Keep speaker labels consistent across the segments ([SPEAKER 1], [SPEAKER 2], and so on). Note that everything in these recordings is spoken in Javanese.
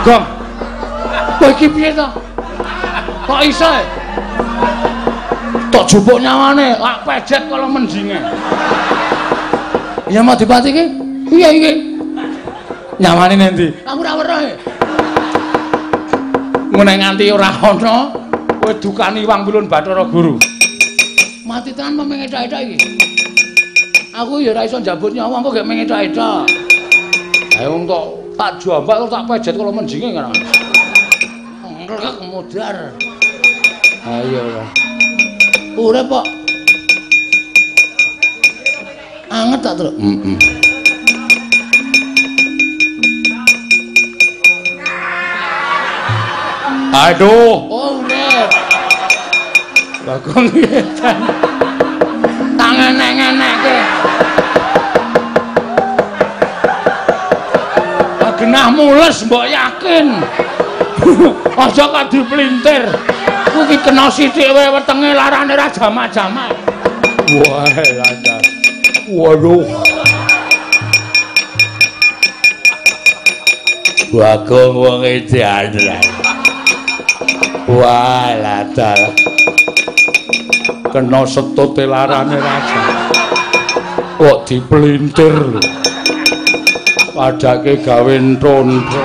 [SPEAKER 1] Gong. Kowe iki piye to? Kok iso? Tok jupuk nyawane, lak pejet kala menjinge. Ya mau dipati iki? Iya iki. Nyawane nendi? Aku ora weruh. Ngene nganti ora ana, kowe dukani Wang Pilun Bathara Guru. Mati tenan mengecak-ecak iki. Aku ya ora iso njabut nyawa kok gek mengecak-ecak. Ayo wong tok tak jambak tak pejet kala menjinge ngono. Ngrek mudar. Ayo lah. Urip kok. Anget tak, Truk? Aduh, oh urip. Lah kok ngetan. Tangan enek-enekke. Genah mules mbok yakin. Aja kok diplintir. Ku iki kena sithik wae wetenge larane ra jamak-jamak. Wah, lancar. Waduh. Bagong wong edan. Wah, lancar. Kena setute larane ra jamak. Kok diplintir. Padake gawe enthon.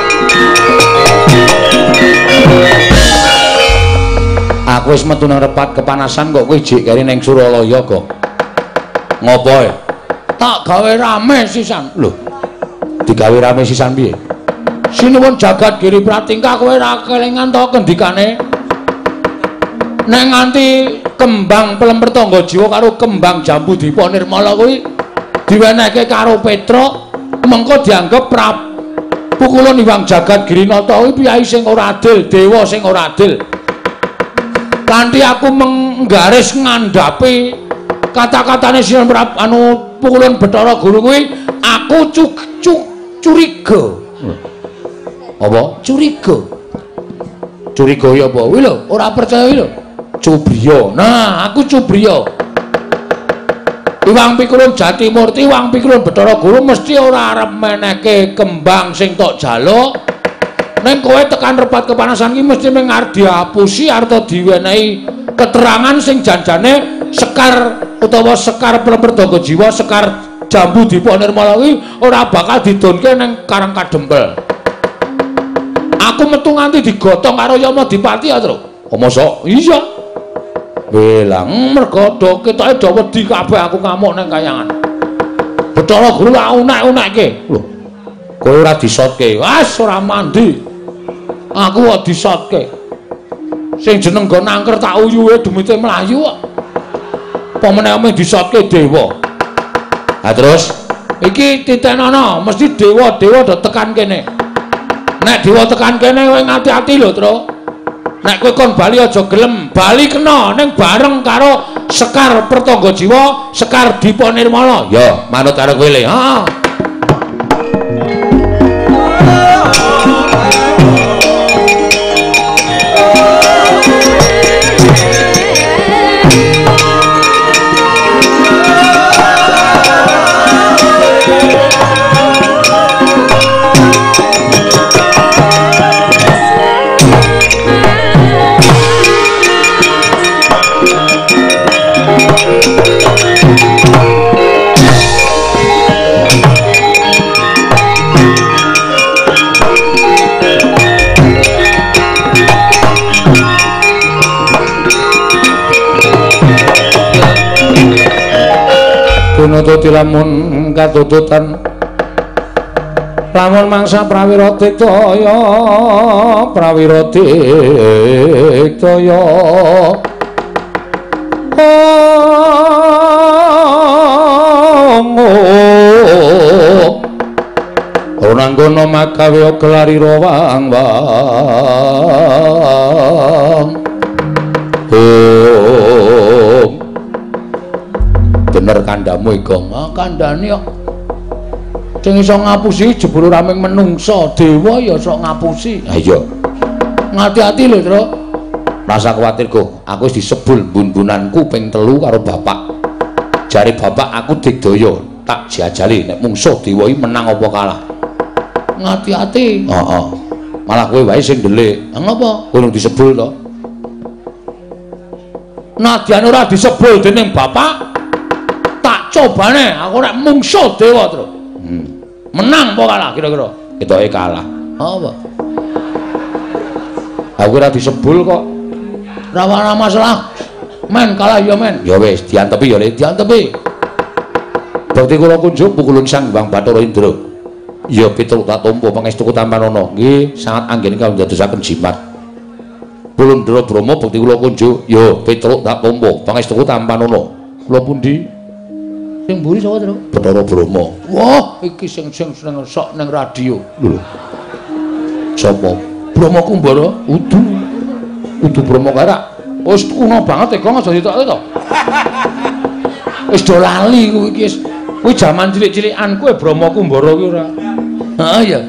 [SPEAKER 1] Aku wis metu nang repat kepanasan kok kowe jek keri ning Suralaya kok. Ngopo e? Tak gawe rame sisan. Lho. Digawe rame sisan piye? Sinuwun jagat Giri Pratingkah kowe ora kelingan to kendikane? Nek nganti kembang Pelemper Tangga Jiwa karo kembang Jambu Dipa Nirmala kuwi diwenehke karo Petruk, mengko dianggep pukulan Hyang Jagat Girinata kuwi piyai sing ora adil, dewa sing ora adil. Kanthi aku menggaris ngandhapi kata-katane Sinan pukulan Bathara Guru kuwi aku curiga. Apa? Curiga. Curiga ya apa? Kuwi lho, ora percaya kuwi lho. Cubriya. Nah, aku Cubriya. Hyang Pikulun Jatimurti, Hyang Pikulun Bathara Guru mesti ora arep menehke kembang sing tok jaluk. Ning kowe tekan repat kepanasan iki mesti ning arep diapusi arep diwenehi keterangan sing janjane sekar utawa sekar Pelemper Tangga Jiwa, sekar Jambu Dipa Nirmala kuwi ora bakal didonke ning Karang Kadempel. Aku metu nganti digotong karo Yama Dipati ya, Tru. Oh, mosok? Iya. Belang mergo do ketoke do wedi kabeh aku ngamuk ning kayangan. Bathara Guru lak unek-unekke. Lho. Kowe ora disotke. Wes ora mandi. Aku kok disotke. Sing jeneng nggon angker tak uyuhe dumite mlayu kok. Apa meneh ame disotke dewa. Lah terus iki titeknono mesti dewa-dewa do tekan kene. Nek dewa tekan kene kowe ngati-ati lho, Tru. Nek kowe kon bali aja gelem, bali kena ning bareng karo Sekar Pertangga Jiwa, Sekar Dipa Nirmala. Ya, manut karo kowe le. Heeh. Pinututi lamun katututan lamun mangsa prawira diktaya Ranggana magawe gelarira wang-wang bener kandamu Igong. Kandhane kok sing iso ngapusi jebul raming menungsa, dewa ya iso ngapusi. Ha iya. Ngati-ati lho, Tru. Rasa kuwatir, Go. Aku wis disebul bun-bunanku ping 3 karo bapak. Jare bapak aku digdaya, tak jajali nek mungsuh dewa iki menang apa kalah. Ngati-ati. Heeh. Malah kowe wae sing ndelik. Lah ngopo? Kowe disebul to. Nadyan ora disebul dening bapak, tak cobane aku nek mungsuh dewa terus. Menang apa kalah kira-kira? Ketoke kalah. Apa? Aku ora disebul kok. Ora masalah. Men kalah ya men. Ya wis diantepi ya diantepi. Bakti kula kunjuk pukulun Sang Hyang Bathara Indra. Ya pitul tak tampa pangestuku Tampanana. Nggih sangat anggen kawula dadosaken jimat. Pulundra Brahma bakti kula kunjuk ya pitul tak tampa pangestuku Tampanana. Kula pundi? Sing mburi sapa to? Bathara Brahma. Wah, iki sing seneng sok ning radio. Lho. Sapa? Brahma Kumbara? Udu Brahma Karak. Wis kuno banget ya, kok aja ditokke to. Wis do lali kuwi iki. Kuwi jaman cilik-cilikan kowe Brahma Kumbara kuwi ora. Heeh ya.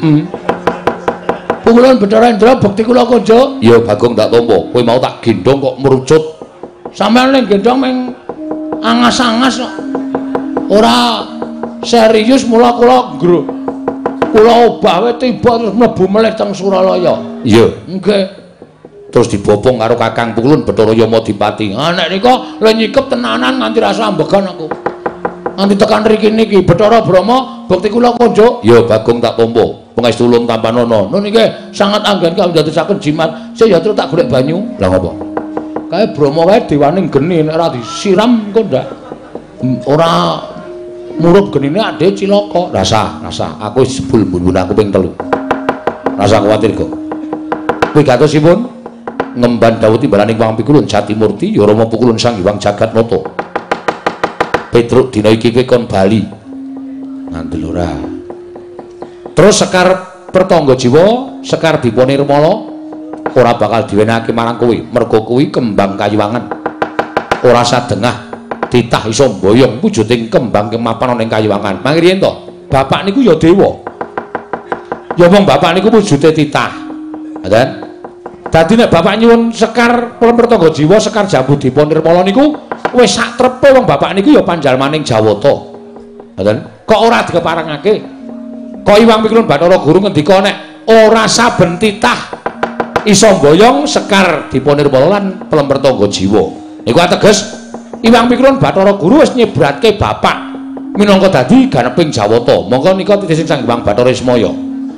[SPEAKER 1] Pukulan Bathara Indra bekti kula kunjuk. Ya Bagong tak tampa. Kowe mau tak gendong kok merucut. Sampeyan ning gendong meng angas-angas kok. Ora serius mula kula obah wae tiba terus mlebu melih teng Suralaya. Iya. Nggih. Terus dibopong karo Kakang Pukulun Bathara Yamadipati. Ah nek nika lho nyikep tenanan nganti rasa ambegan aku. Nganti tekan mriki niki Bathara Brahma bekti kula kunjuk. Ya Bagong tak tampa. Pangestu Ulun Tampanana. Nun niki sangat anggen kawula dadosaken jimat. Saya ya terus tak golek banyu. Lah ngopo? Kae Brahma wae dewaning geni nek ora disiram kok ndak ora murup genine ade cilaka. Rasa aku wis jebul mbun aku ping 3. Rasa kuwatir kok. Kuwi katosipun ngemban dawuh timbalaning Wang Pikulun Jatimurti ya Rama Pukulun Sang Hyang Jagatnata. Petruk dina iki kowe kon bali. Ngandel ora. Terus Sekar Pertangga Jiwa, Sekar Dipanirmala ora bakal diwenehake marang kowe. Merga kuwi kembang kayiwangan. Ora sadengah titah iso mboyong wujuding kembang kemapan ana ing kayiwangan. Mangriyen to, bapak niku ya dewa. Ya wong bapak niku wujude titah. Ngoten. Dadi nek bapak nyuwun Sekar Pertangga Jiwa, Sekar Jambu Dipanirmala niku wis sak trepe wong bapak niku ya panjalmaning Jawata. Ngoten. Kok ora dikeparengake? Kok Hyang Pikulun Bathara Guru ngendika nek ora saben titah iso mboyong Sekar Dipanirmala lan Pertangga Jiwa. Niku ateges Hyang Pikulun Bathara Guru wis nyebratke bapak minangka dadi ganeping Jawata. Monggo nika titih Sang Hyang Bathara Ismaya.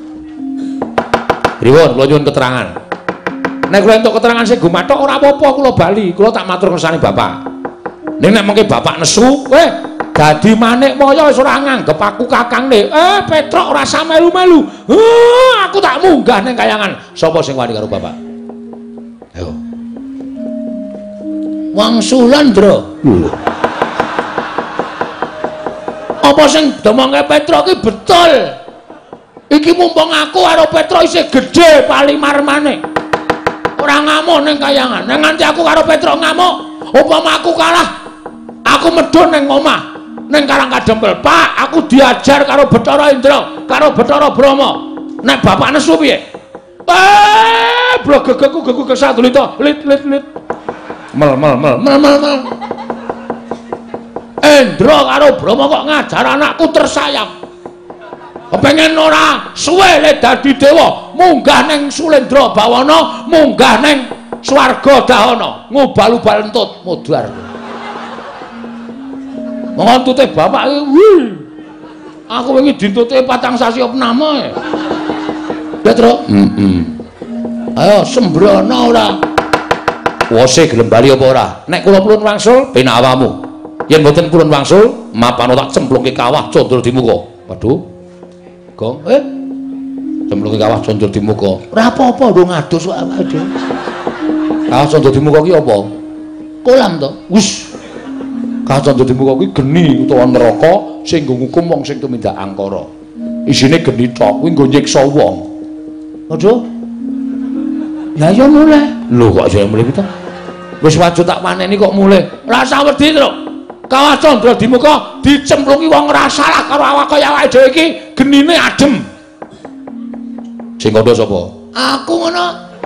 [SPEAKER 1] Riwon kula nyuwun keterangan. Nek kula entuk keterangan sing gumathok ora apa-apa kula bali. Kula tak matur kersane bapak. Ning nek mengke bapak nesu, dadi manik moyo wis ora nganggep aku kakangne. Petruk ora usah melu-melu. Aku tak munggah ning kayangan. Sapa sing wani karo bapak? Ayo. Wangsulan, Ndra. Apa sing domongke Petruk iki betul? Iki mumpung aku karo Petruk isih gedhe palimarmane. Ora ngamuk ning kayangan. Nek nganti aku karo Petruk ngamuk, upama aku kalah, aku medhun ning omah. Ning Karang Kadempel, Pak, aku diajar karo Bathara Indra, karo Bathara Brahma. Nek bapak nesu piye? Blok gegeku kesadulita, lit. Mel. Indra karo Brahma kok ngajar anakku tersayang. Kepengen ora suwe le dadi dewa, munggah ning Sulendra Bawana, munggah ning swarga Dahana, ngubal-ubal entut mudhar. Ngontute bapak iki, aku wingi dintute 4 sasi opname. Ya, Tru? Ayo sembrono ora. Wose gelem bali apa ora? Nek kula purun wangsul ben awamu. Yen mboten purun wangsul, mapano tak cemplungke kawah condro di muka. Waduh. Gong, cemplungke kawah condro di muka. Ora apa-apa lho ngadus kok awake dhewe. Kawah condro di muka ki apa? Kolam to. Wis. Kawah condro di muka kuwi geni utawa neraka sing nggo ngukum wong sing tumindak angkara. Isine geni tok kuwi nggo nyiksa wong. Waduh. Ya ya mulih. Lho kok saya mulih to? Wis wajib tak paneni kok mulih. Ora usah wedi, Tru. Kawah condro di muka dicemplungi wong ora salah karo awak kaya awake dhewe iki genine adem. Sing kandha sapa? Aku ngono.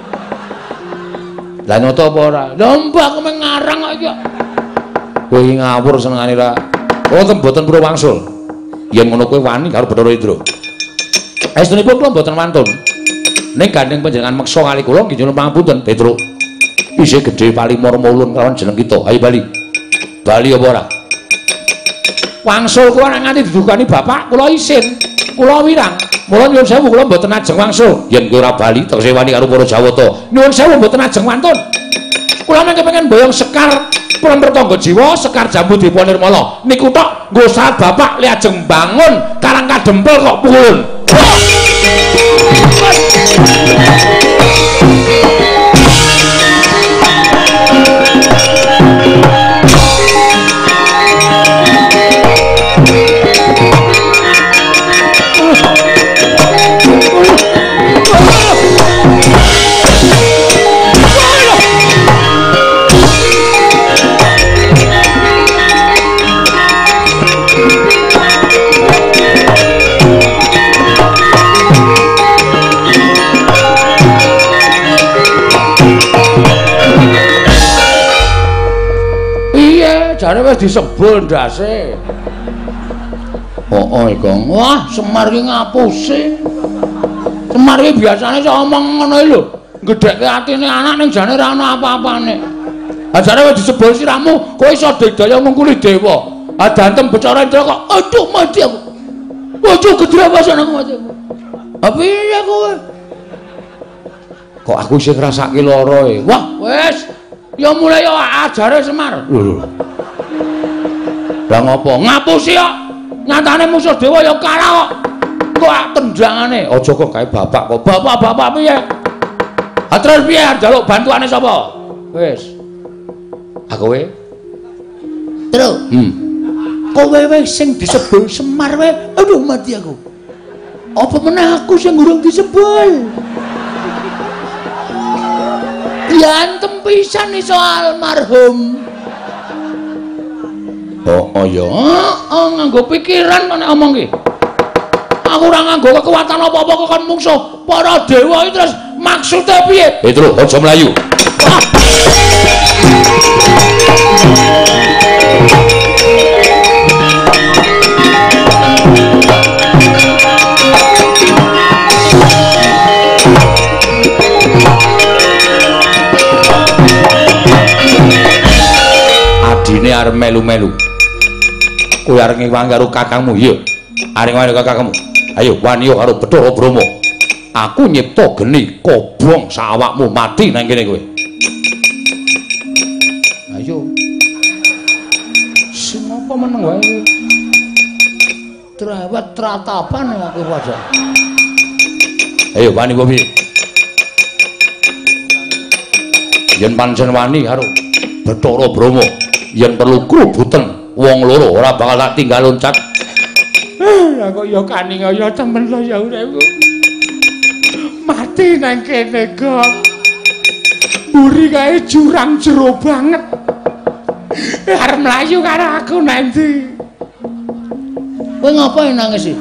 [SPEAKER 1] Lah nyoto apa ora? Lah mbak aku mengarang kok iki. Kowe iki ngawur senengane ra. Mboten pura wangsul. Yen ngono kowe wani karo Bathara Indra. Estunipun kula mboten wantun. ning gandeng panjenengan meksa kali kula nggih nyuwun pangapunten Petruk isih gedhe Palimur mulun kelawan jeneng kita ayo bali apa ora wangsul kula nek nganti didukani bapak kula isin kula wirang mula nyuwun sewu kula mboten ajeng wangsul yen kowe ora bali tegese wani karo para Jawata nyuwun sewu mboten ajeng wantun kula mengke pengen boyong sekar Prampertangga Jiwa sekar Jambu Dipa Nirmala niku tok nggo saat bapak li ajeng bangun karang kadempel kok pukulun jare wis disebul ndase. Oh, Kang. Wah, Semar ki ngapusi. Semar ki biasane sok omong ngono lho. Gedhekke atine anak ning jane ora ana apa-apane. Ha jare wis disebul siramu, kowe iso digdaya ngungkuli dewa. Ha dantem Bathara Indra kok aduh mati aku. Waduh gedhe pasane aku mati. Ha piye kowe? Kok aku sing ngrasake lara e. Wah, wis. Ya mulai ya ajare Semar. Lho. Lah ngopo? Ngapusi kok. Nyatane musuh dewa ya kalah kok. Kok tendangane. Aja kok gawe bapak kok. Bapak piye? Ha terus piye njaluk bantuane sapa? Wis. Ha kowe? Terus. Kowe wis sing disebul Semar wae. Aduh mati aku. Apa meneh aku sing urung disebul? Diantem pisan iso almarhum. Oh ya, nganggo pikiran kok nek omong ki. Aku ora nganggo kekuatan apa-apa kok kon mungsuh para dewa iki terus maksude piye? Petro, aja mlayu. Adine arep melu-melu. Kowe arep ngiwang karo kakangmu, iya. Arep wani karo kakangmu. Ayo wani karo Bathara Brahma. Aku nyipta geni kobong sawakmu mati nang kene kowe. Ayo. Sing apa meneng wae. Trawat tratapan aku wajah. Ayo wani kowe piye? Yen pancen wani karo Bathara Brahma, yen perlu krubuten wong loro ora bakal tak tinggal loncat. Lah kok ya kaningaya temen lho ya uripku. Mati nang kene kok. Mburi kae jurang jero banget. Arep mlayu karo aku nanti. Kowe ngapain nangis iki?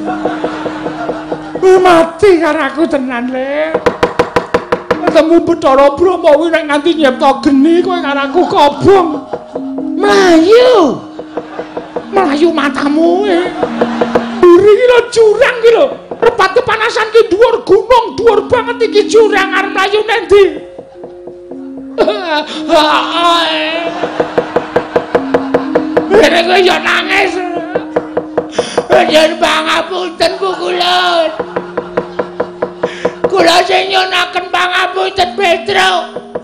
[SPEAKER 1] Mati karo aku tenan le. Ketemu Bathara Brahma kuwi nek nganti nyipta geni kowe karo aku kobong. Melayu matamu mburi iki lho jurang iki lho repat kepanasan ki dhuwur gunung dhuwur banget iki jurang arep mlayu nendi Rene kowe yo nangis yen pangapunten Bu Kulon kula sing nyunaken pangapunten Petruk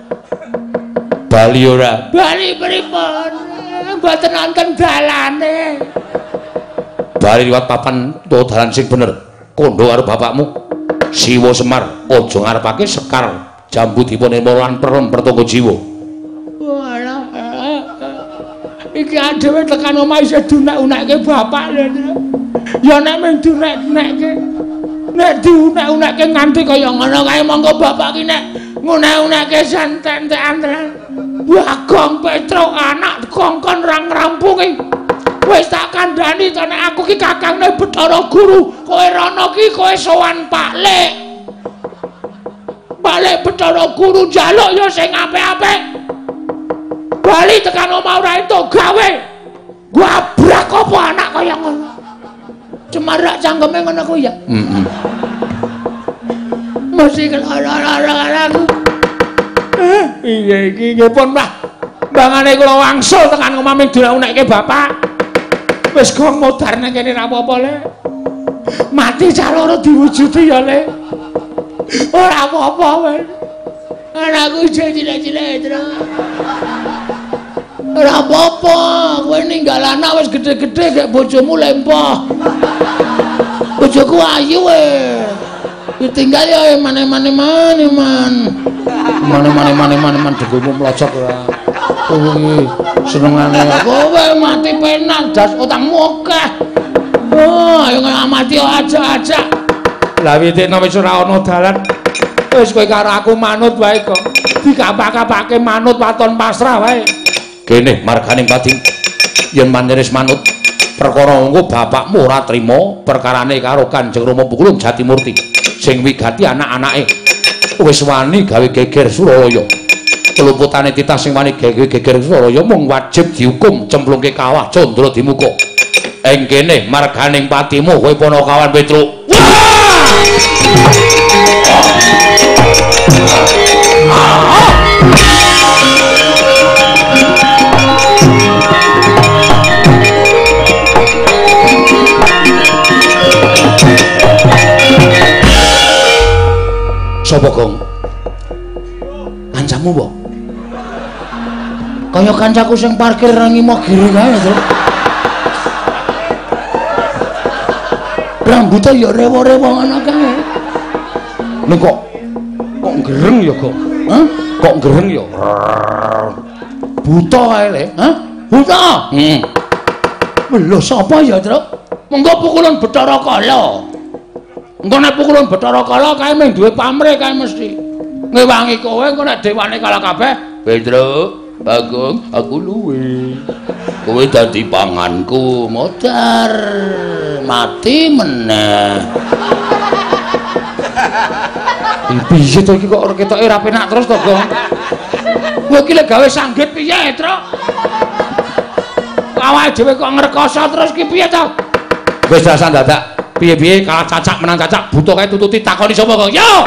[SPEAKER 1] bali ora bali pripun mboten wonten dalane. Bali liwat papan utawa dalan sing bener. Kondo karo bapakmu Siwa Semar, aja ngarepake sekar Jambu Dipa Nirmala lan Prampertangga Jiwa. Walah. Iki dhewe tekan omah isih dunek-unekke bapak lho. Ya nek mung dunek-unekke. Nek diunek-unekke nganti kaya ngono kae monggo bapak ki nek ngunek-unekke santen-santen. Bagong Petruk anak kongkon ra ngrampungi. Wis tak kandhani to nek aku ki kakangne Bathara Guru, kowe rono ki kowe sowan Pak Lek. Pak Lek Bathara Guru njaluk ya sing apik-apik. Bali tekan omah ora entuk gawe. Gabrak apa anak kaya ngono. Cemarak cangkeme ngono kuwi ya. sikil aku. Iya iki nggih pun Mbah. Mbangane kula wangsul tekan omah ming diunekke bapak. Wis gong modar nang kene ra apa-apa le. Mati caloro diwujudi ya le. Ora apa-apa wis. Anakku cilik-cilik terus. Ora apa-apa, kowe ninggal anak wis gedhe-gedhe gek bojomu lempoh. Bojoku ayu ditinggal ya mane-mane man. Mane-mane degomu mlocok ora. Kuwi senengane kowe mati penak das utangmu akeh. Oh, ayo mati aja. Lah witekno wis ora ana dalan. Wis kowe karo aku manut wae kok. Dikapak-kapake manut waton pasrah wae. Kene marganing pati yen manjenis manut perkara engko bapakmu ora trima perkarane karo Kanjeng Rama Pukulung Jatimurti sing wigati anak-anake wis wani gawe geger Suralaya keluputane titah sing wani gawe geger Suralaya mung wajib dihukum cemplungke kawah Candra Dimuka ing kene marganing patimu kowe Panakawan Petruk Sopo Gong? Kancamu mbok? Kaya kancaku sing parkir nang Imogiri kae, Tru. Rambutnya ya rewo-rewo ngono kae. Lho kok gereng ya, Gong? Hah? Kok gereng ya? Buta kae le, hah? Buta. Lho sapa ya, Tru? Mengko pukulan Bathara Kala. Engko nek pukulan Bathara Kala kae mung duwe pamrih kae mesti. Ngewangi kowe engko nek dewane kalah kabeh, Pedro, Bagong, aku luwe. Kowe dadi panganku, modar. Mati meneh. Piye to iki kok ora ketoke ra penak terus to, Gong? Kowe iki lek gawe sanggit piye, Tru? Awake dhewe kok ngrekoso terus ki piye to? Wis dasar dadak. Piye-piye kalah cacak menang cacak butuh kae tututi takoni sapa kok yo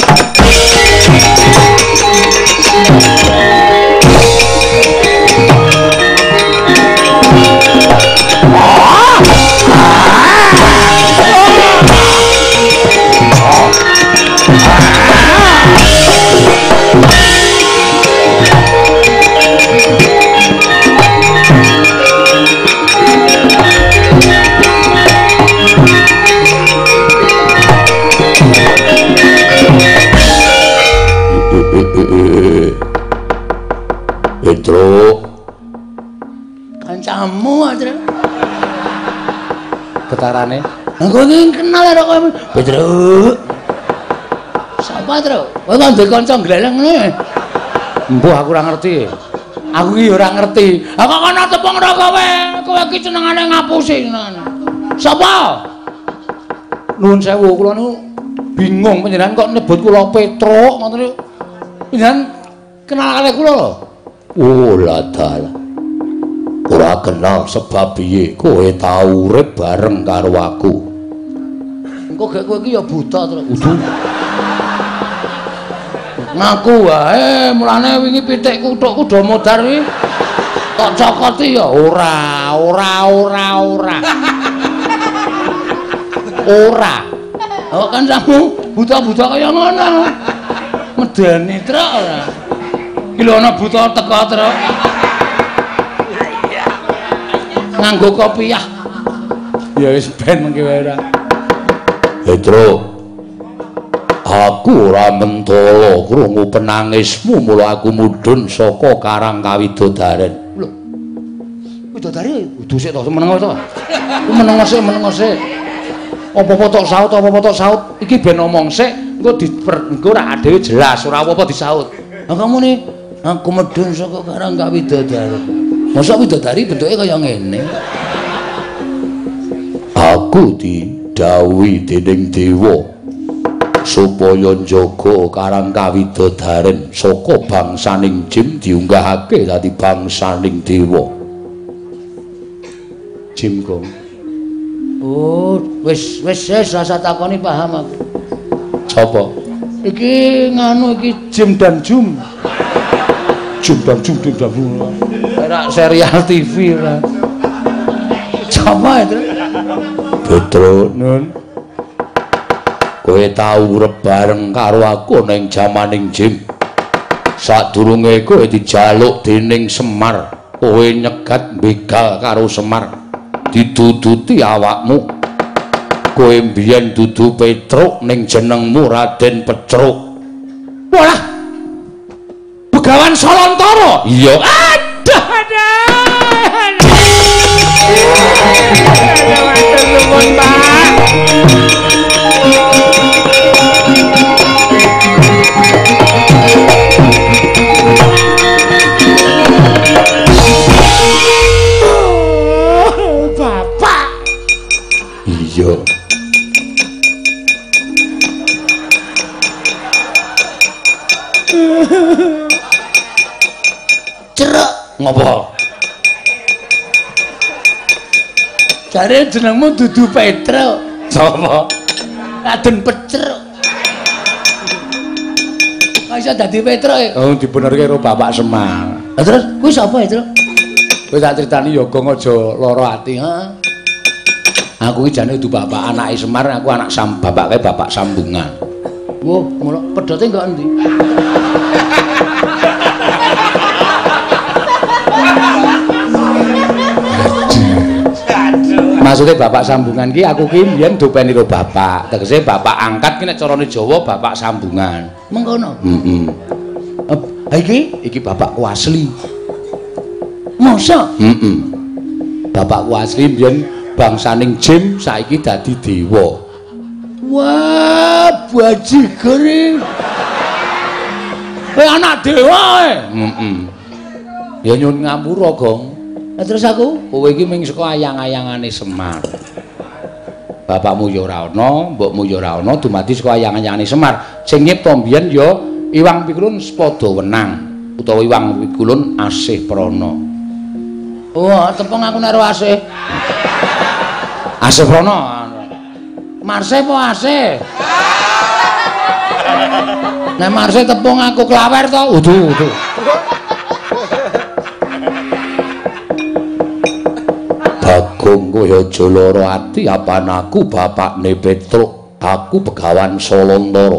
[SPEAKER 1] Petro kancamu Tru getarane engko iki kenal karo kowe Petro sapa Tru kowe kok ndek kanca gleleng ngene mbuh aku ora ngerti aku iki ora ngerti kok kono tepung ro kowe iki senengane ngapusi sapa nuwun sewu kula niku bingung panjenengan kok nyebut kula Petro ngoten niku panjenengan kenal karo kula lho. Oh ladal. Ora kenal sebab piye kowe tau urip bareng karo aku. Engko gek kowe iki ya buta to. Ngaku wae mulane wingi pitikku tok kudu modar iki. Tok cokoti ya ora. Kok kancamu buta-buta kaya ngono. Medeni truk ora. Iki lho ana buta teko truk. Nganggo kopiah. Ya wis ben mengki wae ora. Petro. Aku ora mentala krungu penangismu mula aku mudhun saka Karang Kawidodaren. Lho. Widodari kudu sik to menengo to. Menengo sik. Apa-apa tok saut, Iki ben omong sik, engko ra dhewe jelas, ora apa-apa disaut. Lah kamu nih, aku medun saka Karang Kawidodaren. Masa widodari bentuke kaya ngene. Aku didhawuhi dening dewa supaya njaga Karang Kawidodaren saka bangsaning jin diunggahake dadi bangsaning dewa. Jim Gong. Oh, wis rasa takoni paham aku. Sapa? Iki nganu iki Jim dan Jum. Jum dan Jum. Ora serial TV ora. Coba itu. Petro nun. Kowe tau urip bareng karo aku ning jamaning Jim. Sadurunge kowe dijaluk dening Semar, kowe nyegat begal karo Semar. Diduduti awakmu. Kowe mbiyen dudu Petruk ning jenengmu Raden Petruk. Walah. Begawan Solontara. Iya. Aduh. Matur nuwun, Pak. Bapak. Iya. Ceruk ngopo? Jare jenengmu dudu Petruk. Sapa? Raden Petruk. Kok iso dadi Petruk? Oh, dibenerke karo Bapak Semar. Lah terus kuwi sapa ya, Truk? Kowe tak critani Yoga aja lara ati, ha. Aku iki jane dudu bapak anake Semar, aku anak bapake Bapak Sambungan. Wo, mulo pedote kok endi? Maksudnya Bapak Sambungan ki aku ki mbiyen dopeni karo bapak. Tegese bapak angkat ki nek carane Jawa Bapak Sambungan. Mengkono. Heeh. Iki bapakku asli. Masa? Heeh. Bapakku asli mbiyen bangsaning Jim saiki dadi dewa. Wah, bajigur iki. Anak dewa e. Heeh. Ya nyun ngapura, Gong. Nah, terus aku, kowe iki mung saka ayang-ayangane Semar. Bapakmu ya ora ana, mbokmu ya ora ana, dumadi saka ayang-ayangane Semar. Sing nyipta mbiyen ya Iwang Pikulun Spada Wenang utawa Iwang Pikulun Asih Prana. Oh, tepung aku karo Asih. Asih Prana. Marse apa Asih? Nek Marse tepung aku klawer to. Udu. Bagong kowe aja lara ati apan aku bapakne Petruk, aku Begawan Solontara.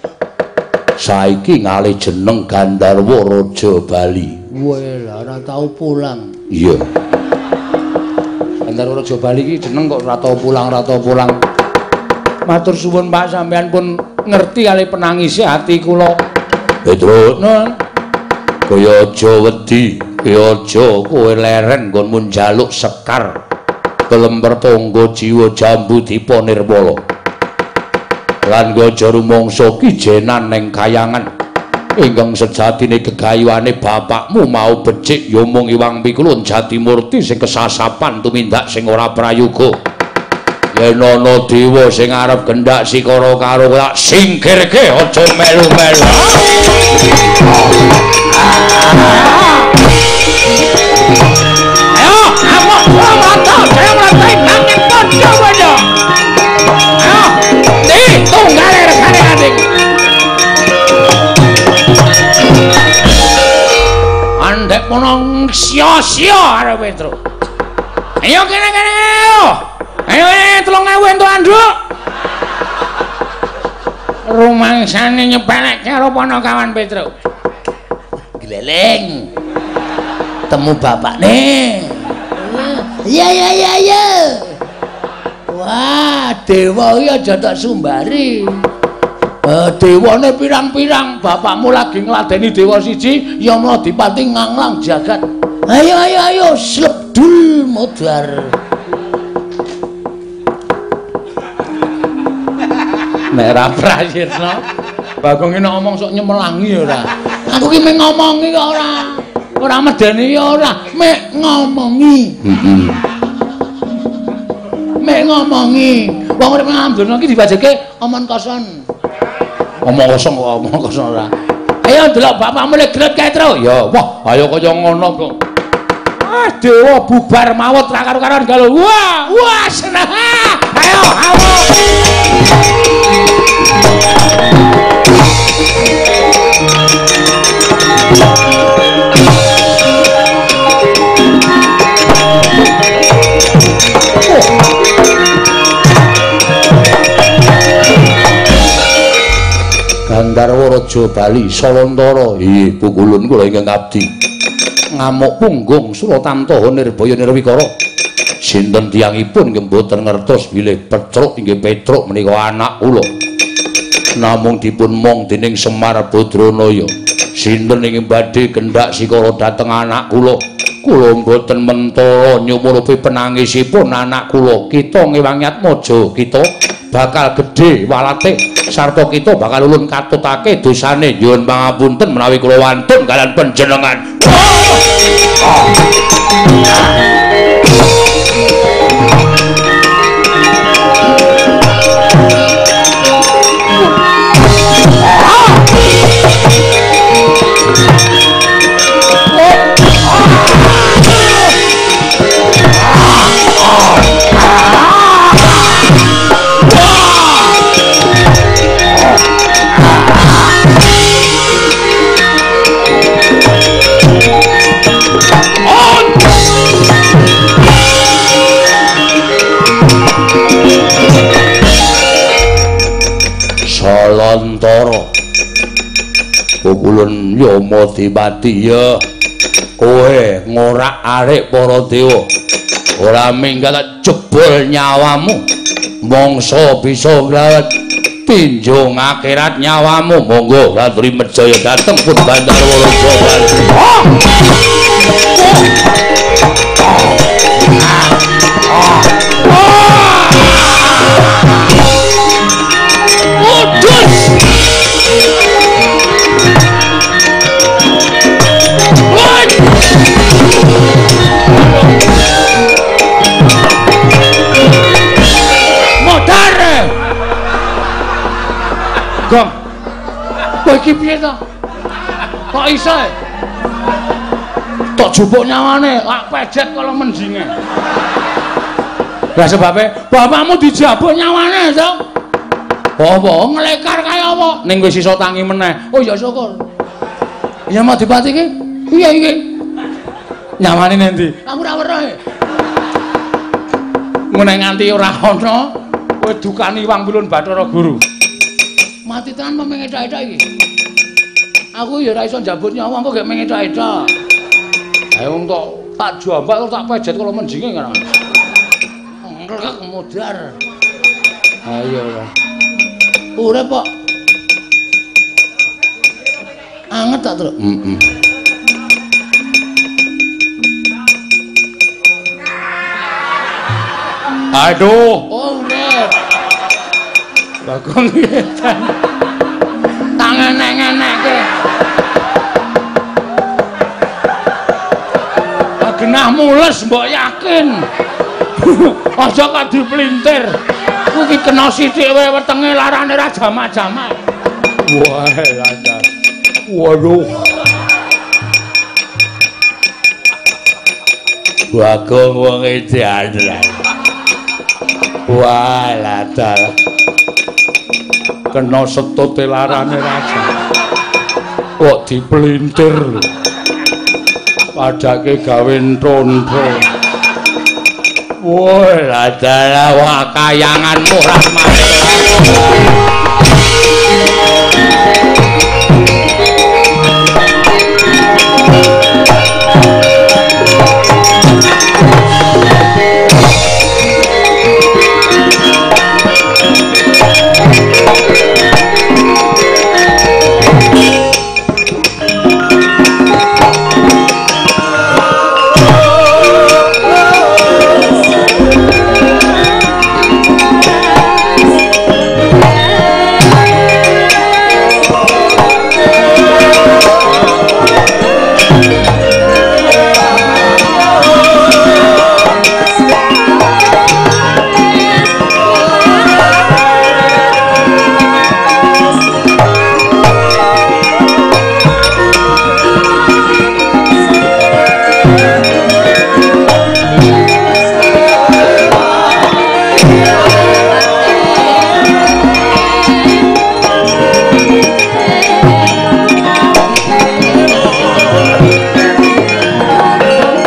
[SPEAKER 1] Saiki ngalih jeneng Gandharwa Raja Bali. Weh, ora tau pulang. Iya. Gandharwa Raja Bali iki jeneng kok ora tau pulang. Matur suwun Pak, sampeyan pun ngerti kali penangise ati kula. Petruk, kaya aja wedi. Aja kowe leren nggonmu njaluk Sekar kelemper tangga jiwa jambu dipa nirwala lan aja rumangsa kijenan ning kayangan ingkang sejatine gegayuhane bapakmu mau becik ya mung Iwang Pikulun Jatimurti sing kesasapan tumindak sing ora prayoga. Yen ana dewa sing arep gendhak sikara karo tak singkirke aja melu-melu. Ayo, awak mata, saya melakukan nangin podo wajo. Ayo, nih, tunggal rekane adik. Andek monong sio-sio arep Petruk. Ayo kene ayo. Ayo 3.000 entuk anduk. Rumangsane nyepelek karo Panakawan Petruk. Gleleng. Temu bapak nih. Ya. Wah, dewa iki aja tak sumbari. Dewane pirang-pirang, bapakmu lagi ngladeni dewa siji, ya mula dipati nganglang jagat. Ayo, slebdul modar. Nek ra prayitna, Bagong iki nek ngomong sok nyemelangi ora. Aku ki mung ngomongi kok ora. Ora medeni ya ora, mek ngomongi. Mek ngomongi. Wong urip nang donya iki dibajeke omong kosong. Omong kosong ora. Ayo delok bapakmu lek gret kae tru. Ya, wah, ayo kaya ngono kok. Ah, dewa bubar mawut ra karo-karoan galo. Wah, seneng. Ayo, Gandharwa Raja Bali Salantara. Nggih, pukulun kula ingkang abdi. Ngamuk punggung Suratantaha Nirbaya Nirwikara. Sinten tiyangipun nggih mboten ngertos bilih Petruk inggih Petruk menika anak kula. Namung dipun mong dening Semar Badranaya. Sinten ingkang badhe kendhak sikara dhateng anak kula. Kula mboten mentala nyumurupi penangisipun anak kula. Kita ngewangi atmaja kita bakal gedhe walate sarta kita bakal ulun katutake dosane. Nyuwun pangapunten menawi kula wantun kalian panjenengan. Salantara pukulun Yamadewati ya kowe ngorak-arik para dewa ora minggat jebol nyawamu mangsa bisa ngrawat pinjung akhirat nyawamu. Monggo Ratri Medjaya dateng pun Gandharwa Raja Bali. Gong, kowe iki piye to? Kok iso? Tok jupuk nyawane, lak pejet kala menjinge. Lah sebabe bapakmu dijabuk nyawane to? Apa nglekar kaya apa? Ning wis iso tangi meneh. Oh ya syukur. Ya Madipati iki piye iki? Nyawane nendi? Aku ora weruh. Ngene nganti ora ana kowe dukani Wangkulun Bathara Guru. Mati tenan mengecak-ecak iki. Aku ya ora iso njabut nyawa kok gek mengecak-ecak. Ayo wong tak jambak tak pejet kala menjinge kan. Ngrek mudar. Ayo lah. Urip kok. Anget tak, Truk? Aduh, oh urip. Bagong ngetan. Tangan enek-enekke. Genah mules mbok yakin. Aja kadi plintir. Kuwi kena sithik wae wetenge larane ra jamak-jamak. Wah, lancar. Waduh. Bagong wong edan. Wah, lancar. Kena setute larane raja. Kok diplintir lho. Padake gawe ntrontro. Woi, adalah wah kayanganmu rahmat.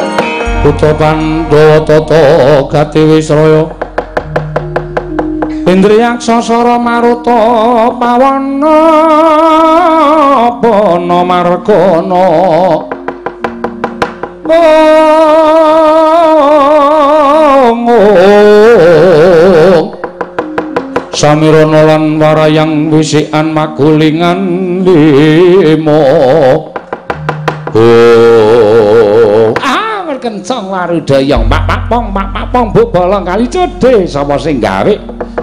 [SPEAKER 1] Pandhawa tata Gati Wisraya
[SPEAKER 2] Indriyaksa Sara Maruta Pawana Pana Margana Samirana lan warayang wisikan magulingan limo kencang warudayang pak pong bu bolong kali cedhe sapa sing gawe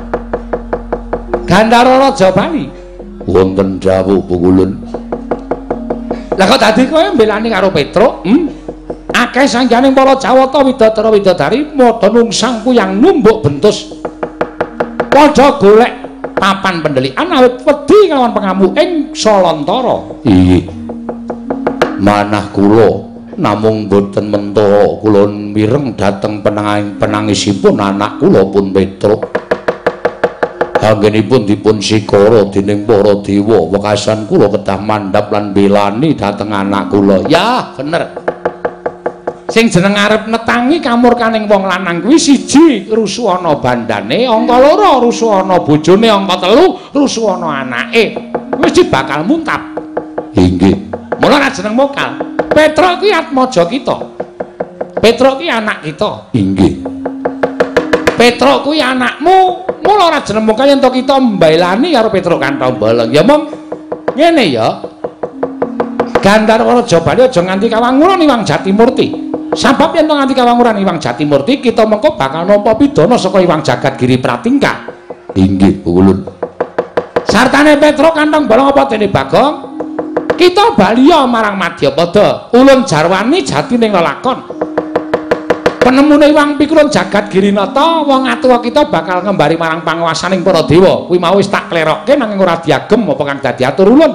[SPEAKER 2] Gandara Raja Bali wonten dawuh Pukulun lah kok dadi kowe mbelani karo Petruk akeh sangganing para Jawata Widodara Widodari padha nungsang kuyang numbuk bentus padha golek papan pendelikan awit wedi kelawan pengamu ing Salantara iya manah kula namung boten mentara kula mireng dhateng penangisipun anak kula pun Petruk anggenipun dipun sikara dening para dewa wekasan kula kedah mandhap lan belani dhateng anak kula ya bener sing jeneng arep netangi kamurkaning wong lanang kuwi siji rusuh ana bandane angka loro rusuh ana bojone angka telu rusuh ana anake wis bakal muntap inggih mula ra jeneng mokal Petruk ki atmaja kita. Petruk ki anak kita. Inggih. Petruk kuwi anakmu, mula ora jeneng mokal yen to kita mbailani karo Petruk Kantombolong. Ya mong ngene ya. Gandara Raja Bali aja nganti kawanguran Iwang Jatimurti. Sabab yen to nganti kawanguran Iwang Jatimurti, kita mengko bakal nampa pidana saka Iwang Jagadgiri Pratingkah. Inggih, Ulun. Sartane Petruk Kantombolong apa dene Bagong? Kita baliya marang Madyapada ulun jarwani jati ning lelakon penemune Iwang Pikulun Jagadgiri Nata wong atua kita bakal ngembari marang panguwasaning para dewa kuwi mau wis tak klerokke nanging ora diagem apa kang dadi atur ulun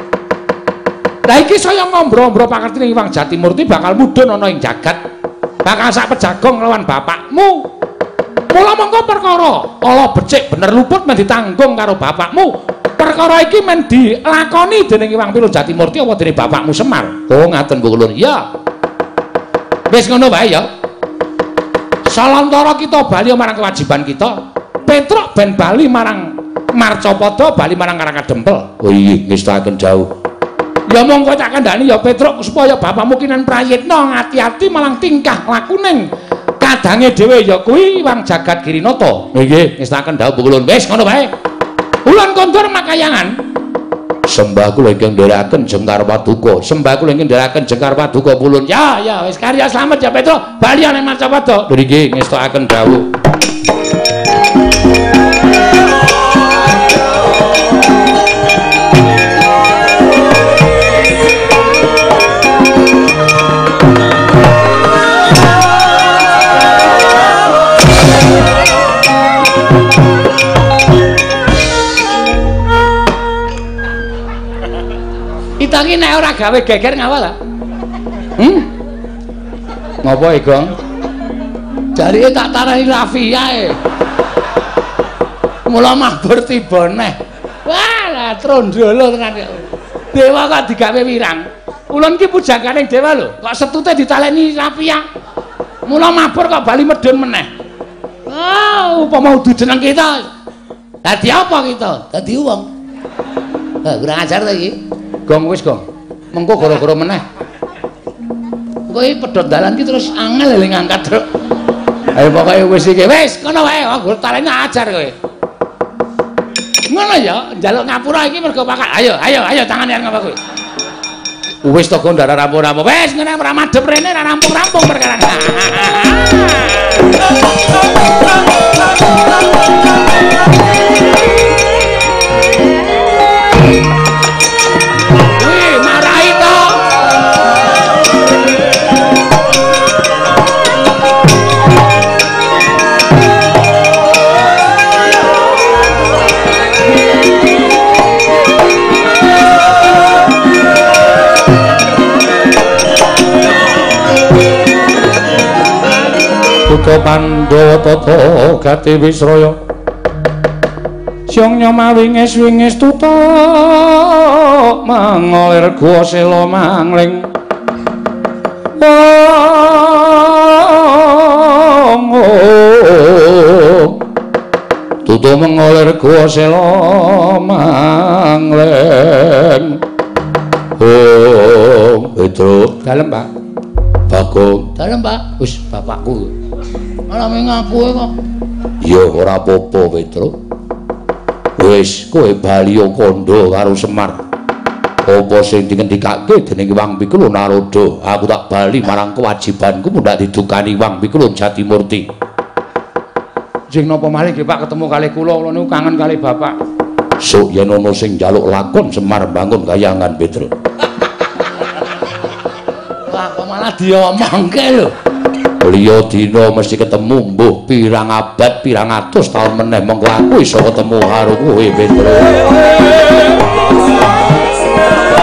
[SPEAKER 2] lah iki saya ngombro-ombro pakartine Iwang Jatimurti bakal mudhun ana ing jagat bakal sak pejagong lawan bapakmu mula mongko perkara ala becik bener luput men ditanggung karo bapakmu perkara iki men dilakoni dening Iwang Pikulun Jatimurti apa dening bapakmu Semar? Oh ngaten Bu Kulun. Ya. Wis ngono wae ya. Salantara kita bali marang kewajiban kita. Petruk ben bali marang Marcapada, bali marang Karangkadempel. Oh iya, ngestaken jauh. Ya monggo tak kandhani ya Petruk supaya bapakmu kinen prayitna ngati-ati malang tingkah lakuning kadange dhewe ya kuwi Iwang Jagadgiri Nata. Nggih, ngestaken jauh Bu Kulun. Wis ngono wae. Ulan kondur makayangan sembah kula ingkang ndherekaken Jengkar Paduka sembah kula ingkang ndherekaken Jengkar Paduka Pulun ya wis karya slamet ya Petruk bali nang Macapada mriki ngestakaken dawuh iki nek ora gawe geger ngapa ta? Ngopo e, Gong? Jarine tak tarani Rafia e. Mula mabur tiba neh. Wah, lah trondolo tenan. Dewa kok digawe wirang. Ulun ki pujaganing dewa lho, kok setute ditaleni Rafia. Mula mabur kok bali medun meneh. Oh, upama udu jeneng kita. Dadi apa kita? Dadi wong. Ha, kurang ajar ta iki. Gong wis Gong. Mengko gara-gara meneh. Kowe pedhot dalan ki terus angel le ngangkat truk. Ayo pokoke wis iki. Wis, ngono wae. Aku talene ajar kowe. Ngono ya, njaluk ngapura iki mergo pakat. Ayo tangane arep ngapa kowe. Wis to Gondara rampung-rampung. Wis ngene ora madhep rene ora rampung-rampung perkara. Putra Pandhawa tata gati Wisraya Syong nyoma wingis tuta mangolir gua sela mangling
[SPEAKER 1] Tutu mengolir gua sela mangleng. Oh, Petro.
[SPEAKER 2] Dalem, Pak.
[SPEAKER 1] Bagong.
[SPEAKER 2] Dalem, Pak. Wis bapakku. Malah ngaku kok.
[SPEAKER 1] Ya ora apa-apa, Petro. Wis kowe bali kandha karo Semar. Apa sing dingendikake dening Wang Pikul Narada, aku tak bali marang kewajibanku mundak didukani Wang Pikul Jatimurti.
[SPEAKER 2] Sing napa malih nggih Pak ketemu kalih kula niku kangen kalih Bapak.
[SPEAKER 1] Sok yen ana sing njaluk lakon Semar bangun kayangan Petro.
[SPEAKER 2] Wah, kok malah diomongke lho.
[SPEAKER 1] Liya dina mesti ketemu mbuh pirang abad pirang atus taun meneh mengko aku iso ketemu karo kowe Petro.